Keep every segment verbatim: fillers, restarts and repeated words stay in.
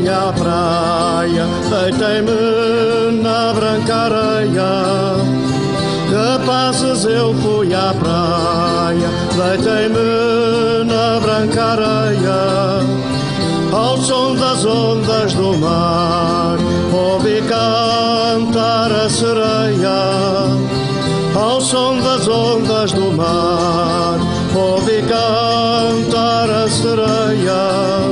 fui à praia, deitei-me na branca areia. Rapazes, eu fui à praia, deitei-me na branca areia. Ao som das ondas do mar, ouvi cantar a sereia. Ao som das ondas do mar, ouvi cantar a sereia.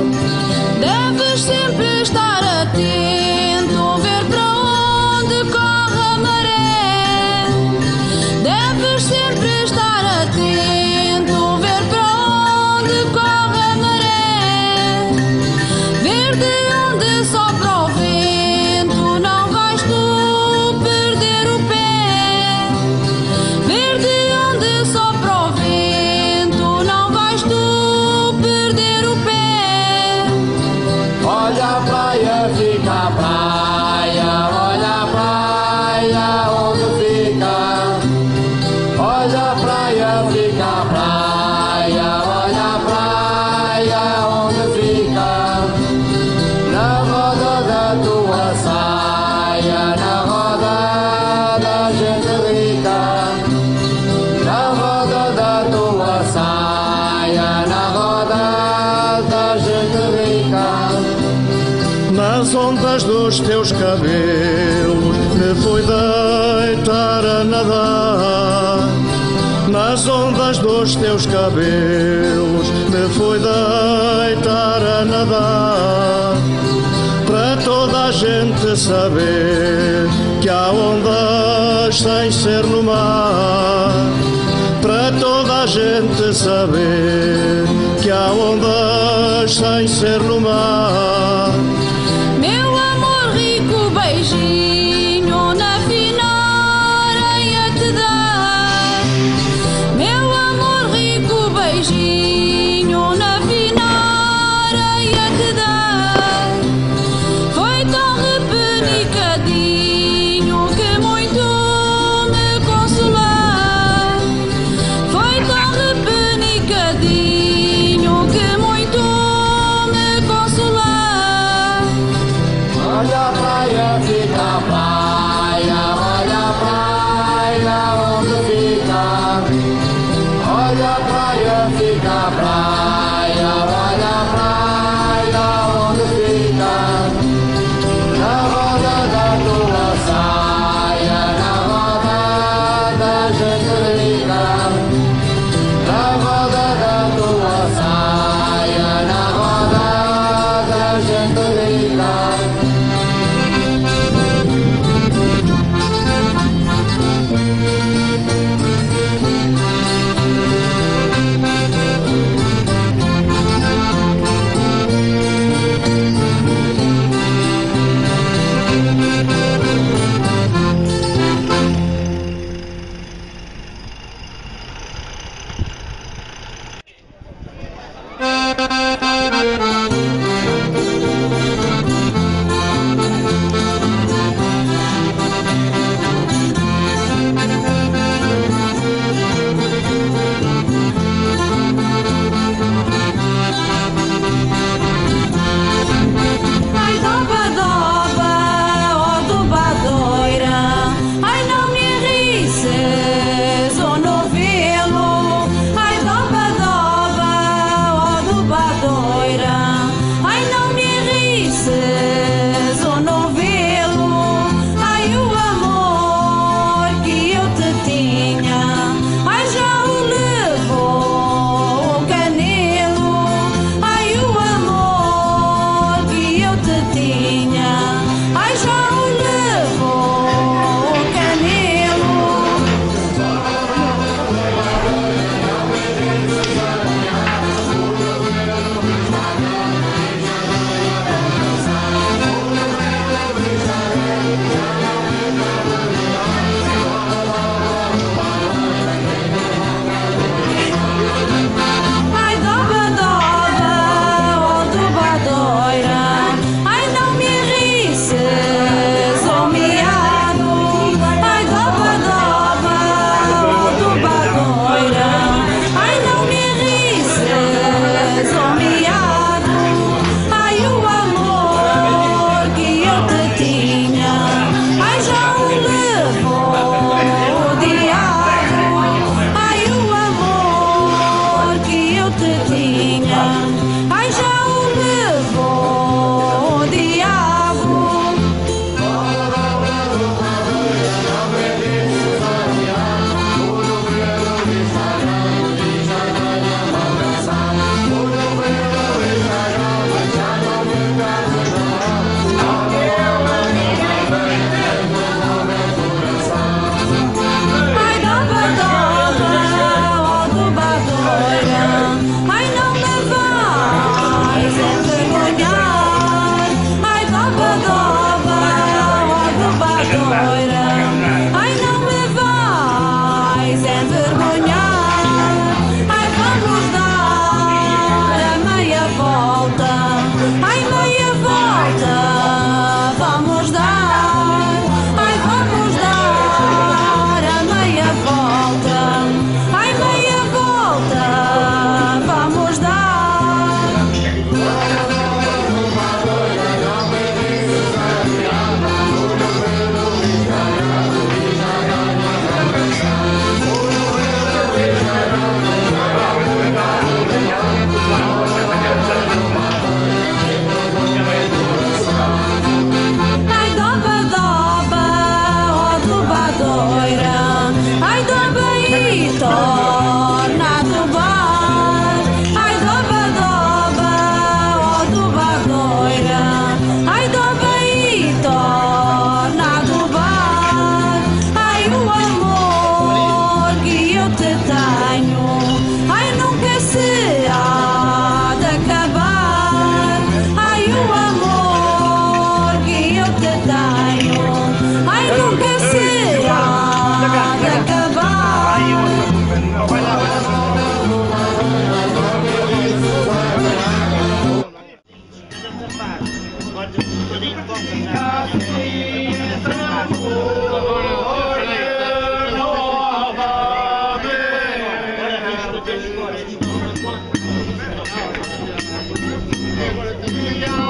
Deves sempre estar atento, ver para onde corre a maré. Deves sempre estar atento, ver para onde corre a maré. Ver de onde sopra o vento, não vais tu perder o pé. Ver de onde sopra o vento, não vais tu perder o pé. Olha a praia, fica a praia, olha a praia onde fica. Olha a praia, fica a praia, olha a praia onde fica. Na roda da tua saia, na roda da gente rica. Na roda da tua saia, na roda da gente rica. Nas ondas dos teus cabelos me fui deitar a nadar. Nas ondas dos teus cabelos me fui deitar a nadar. Para toda a gente saber que há ondas sem ser no mar. Para toda a gente saber que há ondas sem ser no mar. Meu amor, rico beijinho na fina areia te dar. Meu amor, rico beijinho na fina areia te dar. Foi tão repenicadinho que muito me consolar. Foi tão repenicadinho que muito me consolar. Olha a praia, fica a praia.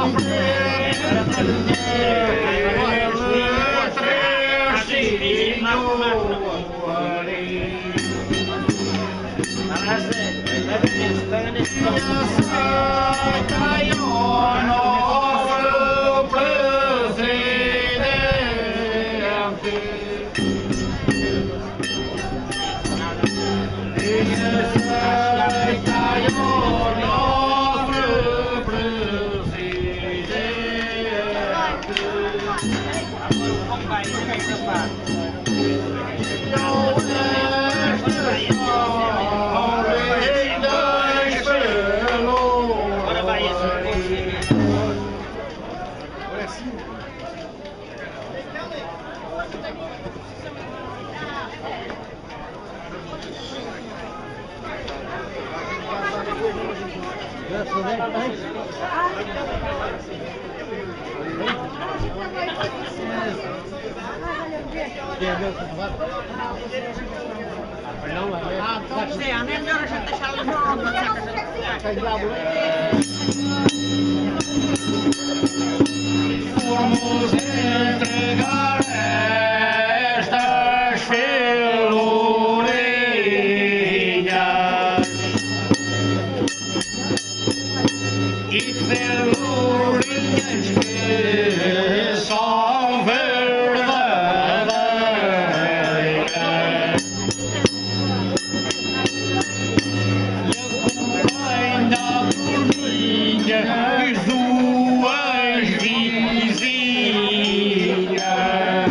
Vamos entregar estas felurias e felurias que são verdadeiras e acompanha por minhas duas vizinhas,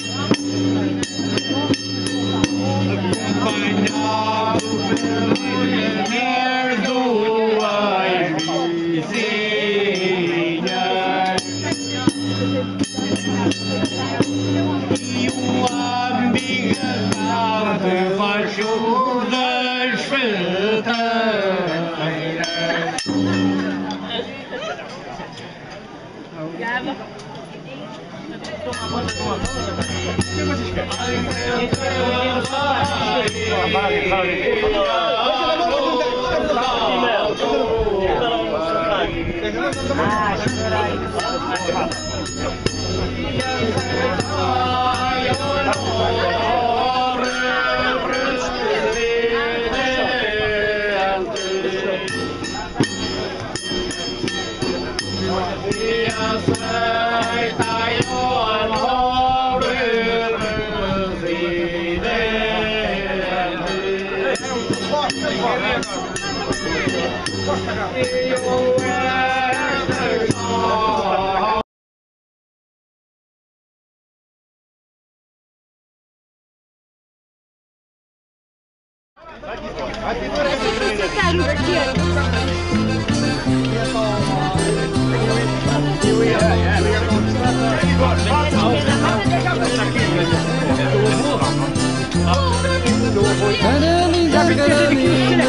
acompanhado pelas minhas duas vizinhas e uma amiga cá debaixo das feteiras. Cara linda, cara linda,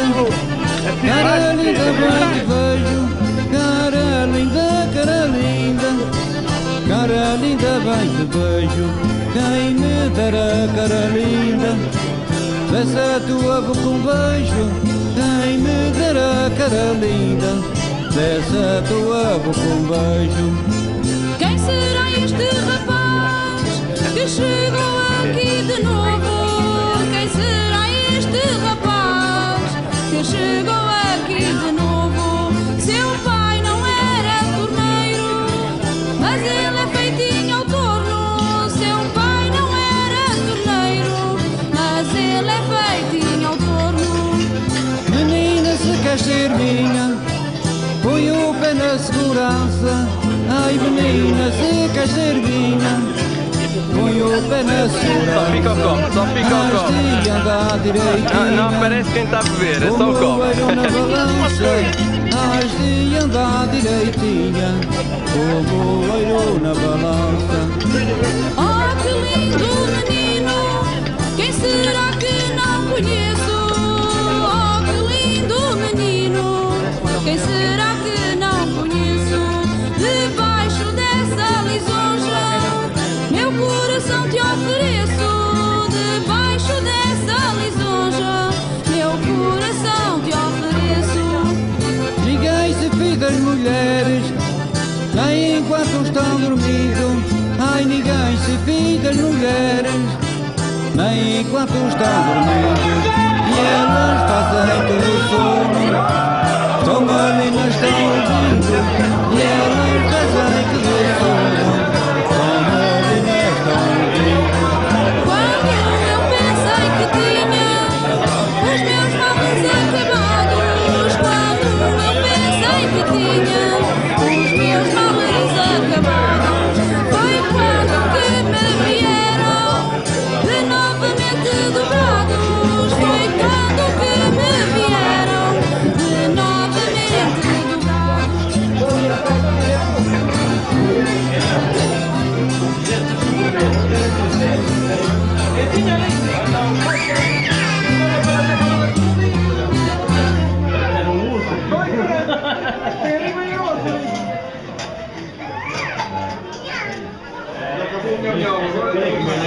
cara linda, vai te vejo. Cara linda, cara linda, cara linda, vai te vejo. Quem me dará, cara linda, dessa tua boca um beijo. Quem me dará, cara linda, dessa tua boca um beijo. Quem será este rapaz que chegou aqui de novo? Quem será este rapaz que chegou aqui de novo? Seu pai não era torneiro, mas ele é feitinho ao torno. Seu pai não era torneiro, mas ele é feitinho ao torno. Menina, se quer ser minha, põe o pé na segurança. Ai menina, se quer ser minha, põe o pé na segurança. Só fica o copo, só fica o copo. Não, não parece quem está a beber, é só o copo. Has de andar direitinha, como o leiro na balança. Oh, que lindo menino, quem será que não conheço? Oh, que lindo menino, quem será que não conheço? Debaixo dessa lisonja, meu coração te ofereço. Debaixo dessa lisonja, meu coração te ofereço. Ninguém se fez das mulheres, enquanto estão dormindo, ai ninguém se fia das mulheres, nem enquanto estão dormindo, e elas fazem todo o sono, estão ali mas estão ouvindo, e elas fazem todo o sono, estão ali mas estão ouvindo. Quando eu pensei que tinha os meus males acabados, quando eu pensei que tinha os meus males acabados, foi quando que me vieram de novamente dobrados, foi quando que me vieram de novamente dobrados. Não, não, não.